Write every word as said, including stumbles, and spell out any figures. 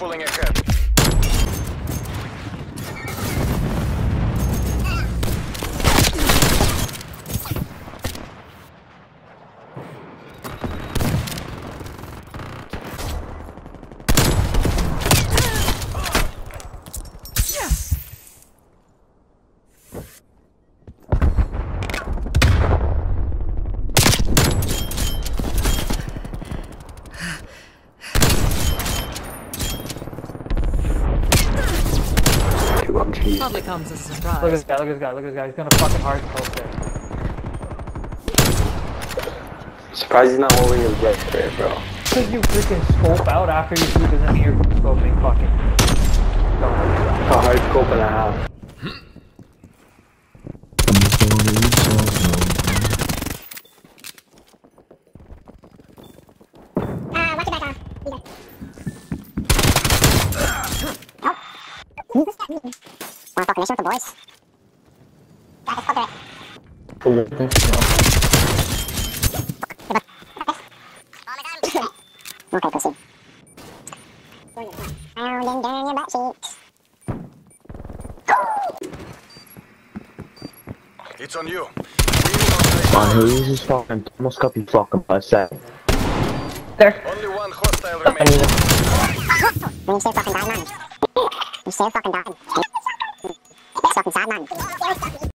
pulling ahead. Probably comes as a surprise. Look at this guy, look at this guy, look at this guy. He's gonna fucking hard scope there. Surprised he's not holding his jet straight, bro. Because you freaking scope out after you shoot doesn't mean you're scoping fucking. A hard scope and a half. Uh, watch your back off. Wanna fuck mission with the boys? Got this, fuck it. Okay, proceed. Pounding down your butt cheeks. It's on you. Man, who is this fucking Thomas Cup you fucking by set? There. Only one hostile remaining. When you say fucking die, man. You say fucking die. It's fucking sad, man.